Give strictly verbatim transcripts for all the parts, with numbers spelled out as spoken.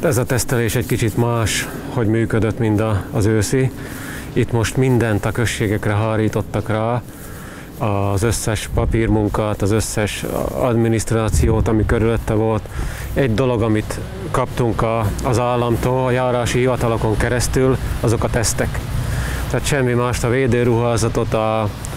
Ez a tesztelés egy kicsit más, hogy működött, mint a, az őszi. Itt most mindent a községekre hárítottak rá, az összes papírmunkát, az összes adminisztrációt, ami körülötte volt. Egy dolog, amit kaptunk a, az államtól, a járási hivatalokon keresztül, azok a tesztek. Tehát semmi mást, a védőruházatot, a,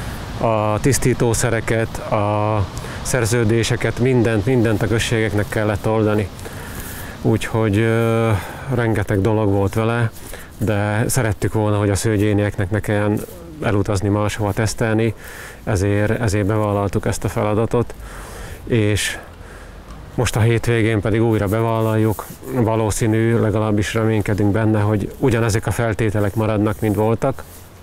a tisztítószereket, a szerződéseket, mindent, mindent a községeknek kellett oldani. Úgyhogy ö, rengeteg dolog volt vele, de szerettük volna, hogy a szőgyénieknek ne kelljen elutazni máshova tesztelni, ezért, ezért bevállaltuk ezt a feladatot, és most a hétvégén pedig újra bevállaljuk. Valószínű, legalábbis reménykedünk benne, hogy ugyanezek a feltételek maradnak, mint voltak,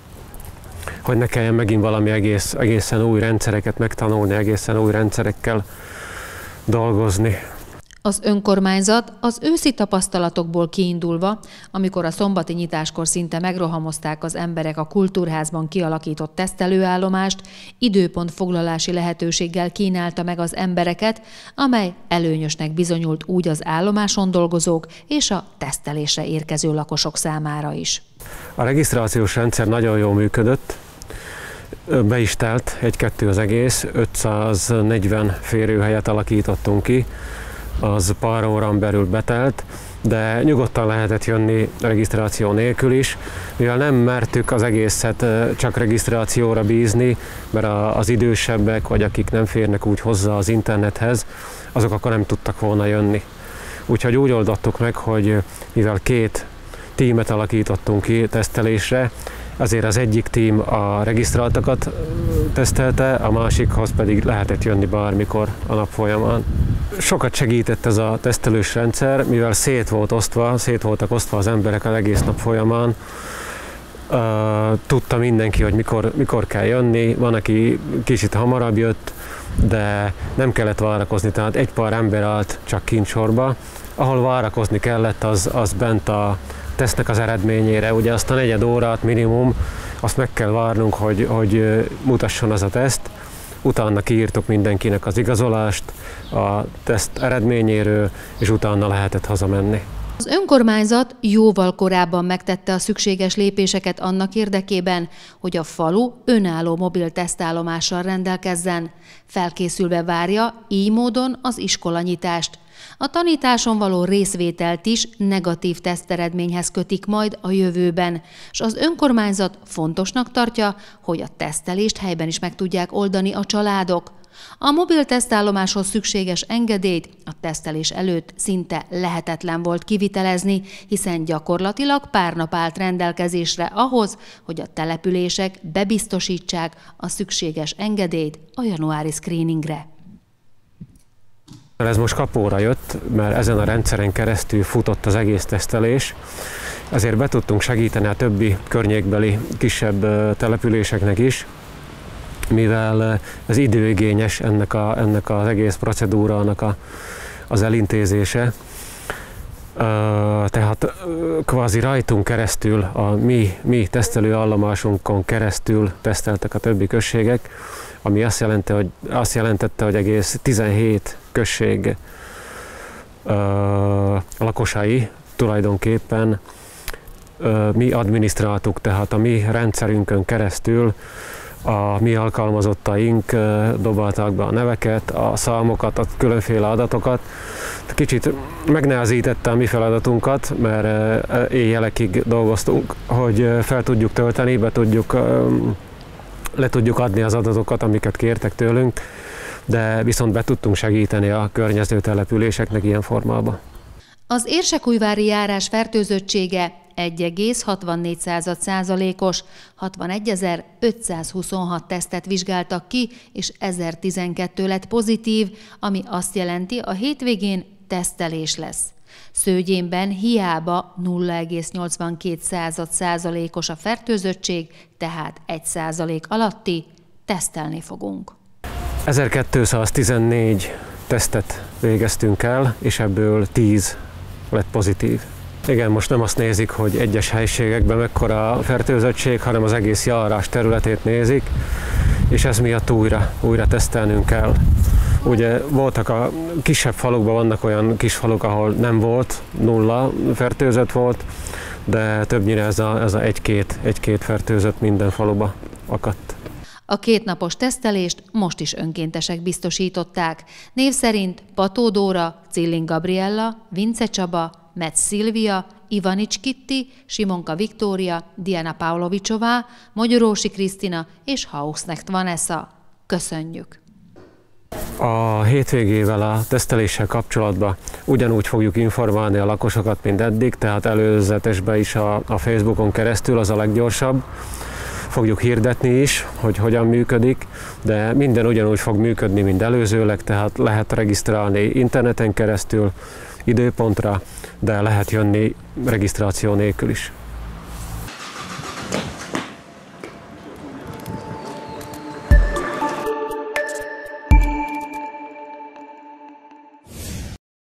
hogy ne kelljen megint valami egész, egészen új rendszereket megtanulni, egészen új rendszerekkel dolgozni. Az önkormányzat az őszi tapasztalatokból kiindulva, amikor a szombati nyitáskor szinte megrohamozták az emberek a kultúrházban kialakított tesztelőállomást, időpontfoglalási lehetőséggel kínálta meg az embereket, amely előnyösnek bizonyult úgy az állomáson dolgozók és a tesztelésre érkező lakosok számára is. A regisztrációs rendszer nagyon jól működött, be is telt egy-kettő az egész, ötszáznegyven férőhelyet alakítottunk ki, az pár órán belül betelt, de nyugodtan lehetett jönni regisztráció nélkül is, mivel nem mertük az egészet csak regisztrációra bízni, mert az idősebbek, vagy akik nem férnek úgy hozzá az internethez, azok akkor nem tudtak volna jönni. Úgyhogy úgy oldottuk meg, hogy mivel két tímet alakítottunk ki tesztelésre, ezért az egyik tím a regisztráltakat tesztelte, a másikhoz pedig lehetett jönni bármikor a nap folyamán. Sokat segített ez a tesztelős rendszer, mivel szét volt osztva, szét voltak osztva az emberek az egész nap folyamán. Uh, tudta mindenki, hogy mikor, mikor kell jönni, van, aki kicsit hamarabb jött, de nem kellett várakozni, tehát egy pár ember állt csak kint sorba. Ahol várakozni kellett, az, az bent a tesztnek az eredményére. Ugye azt a negyed órát minimum, azt meg kell várnunk, hogy, hogy mutasson az a teszt. Utána kiírtuk mindenkinek az igazolást a teszt eredményéről, és utána lehetett hazamenni. Az önkormányzat jóval korábban megtette a szükséges lépéseket annak érdekében, hogy a falu önálló mobil tesztállomással rendelkezzen. Felkészülve várja így módon az iskolanyitást. A tanításon való részvételt is negatív teszteredményhez kötik majd a jövőben, és az önkormányzat fontosnak tartja, hogy a tesztelést helyben is meg tudják oldani a családok. A mobil tesztállomáshoz szükséges engedélyt a tesztelés előtt szinte lehetetlen volt kivitelezni, hiszen gyakorlatilag pár nap állt rendelkezésre ahhoz, hogy a települések bebiztosítsák a szükséges engedélyt a januári screeningre. Ez most kapóra jött, mert ezen a rendszeren keresztül futott az egész tesztelés, ezért be tudtunk segíteni a többi környékbeli kisebb településeknek is, mivel ez időigényes ennek, a, ennek az egész procedúrának a, az elintézése. Tehát kvázi rajtunk keresztül, a mi, mi tesztelőállomásunkon keresztül teszteltek a többi községek, ami azt, jelenti, hogy, azt jelentette, hogy egész tizenhét község ö, lakosai tulajdonképpen ö, mi adminisztráltuk, tehát a mi rendszerünkön keresztül a mi alkalmazottaink dobálták be a neveket, a számokat, a különféle adatokat. Kicsit megnehezítette a mi feladatunkat, mert éjjelekig dolgoztunk, hogy fel tudjuk tölteni, be tudjuk, le tudjuk adni az adatokat, amiket kértek tőlünk, de viszont be tudtunk segíteni a környező településeknek ilyen formában. Az érsekújvári járás fertőzöttsége egy egész hatvannégy százalékos, hatvanegyezer-ötszázhuszonhat tesztet vizsgáltak ki, és ezertizenkettő lett pozitív, ami azt jelenti, a hétvégén tesztelés lesz. Szőgyénben hiába nulla egész nyolcvankét százalékos a fertőzöttség, tehát egy százalék alatti, tesztelni fogunk. ezerkétszáztizennégy tesztet végeztünk el, és ebből tíz lett pozitív. Igen, most nem azt nézik, hogy egyes helységekben mekkora a fertőzöttség, hanem az egész járás területét nézik, és ez miatt újra, újra tesztelnünk kell. Ugye voltak a kisebb falukban, vannak olyan kis faluk, ahol nem volt, nulla fertőzött volt, de többnyire ez a, ez a egy-két, egy-két fertőzött minden faluba akadt. A kétnapos tesztelést most is önkéntesek biztosították. Név szerint Pató Dóra, Cillin Gabriella, Vince Csaba, Metz Szilvia, Ivanics Kitti, Simonka Viktória, Diana Pavlovicsová, Magyarósi Krisztina és Hausnecht Vanessa. Köszönjük! A hétvégével a teszteléssel kapcsolatban ugyanúgy fogjuk informálni a lakosokat, mint eddig, tehát előzetesben is a, a Facebookon keresztül, az a leggyorsabb. Fogjuk hirdetni is, hogy hogyan működik, de minden ugyanúgy fog működni, mint előzőleg, tehát lehet regisztrálni interneten keresztül, időpontra, de lehet jönni regisztráció nélkül is.